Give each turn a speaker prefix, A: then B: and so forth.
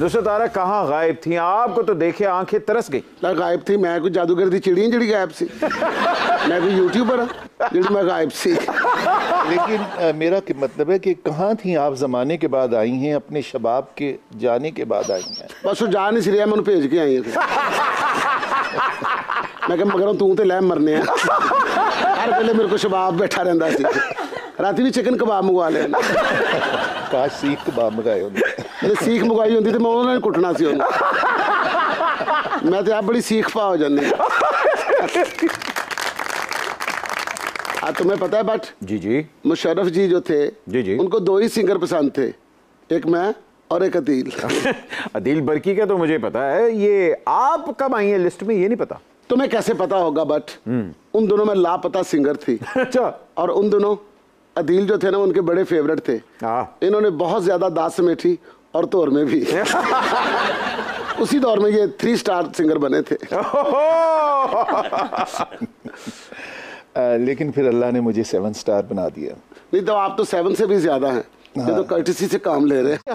A: नुसरत आरा कहाँ गायब थी? आपको तो देखे आंखें तरस गई।
B: गायब थी मैं कोई जादूगर दी चिड़ी जी गायब सी? मैं कोई यूट्यूबर हाँ जी मैं गायब सी?
C: लेकिन मेरा मतलब है कि कहाँ थी आप ज़माने के बाद आई हैं, अपने शबाब के जाने के बाद आई हैं?
B: बस वो जा नहीं सी रहा, मैं भेज के आई है। मैं कहा मगर तू तो लै मरने हर वेले मेरे को शबाब बैठा रहता सी। राती भी चिकन कबाब मंगवा लेना।
C: काश सीख कबाब मंगाए होंगे।
B: सीख मंगवाई होंगी तो मैं उन्होंने कुटना सी। मैं तो आप बड़ी सीख पा हो जानी। तुम्हें पता है बट
A: जी जी
B: मुशर्रफ जी जो थे
A: जी जी
B: उनको दो ही सिंगर पसंद थे, एक मैं और एक अदील।
A: अदील बरकी का तो मुझे पता है, ये आप कब आई है लिस्ट में ये नहीं पता।
B: तुम्हें कैसे पता होगा बट उन दोनों में लापता सिंगर थी।
A: अच्छा।
B: और उन दोनों अदील जो थे ना उनके बड़े फेवरेट थे। इन्होंने बहुत ज्यादा दास समेठी और तोर में भी। उसी दौर में ये 3 स्टार सिंगर बने थे।
C: लेकिन फिर अल्लाह ने मुझे 7 स्टार बना दिया।
B: नहीं तो आप तो 7 से भी ज्यादा हैं। ये तो कर्टिसी से काम ले रहे हैं।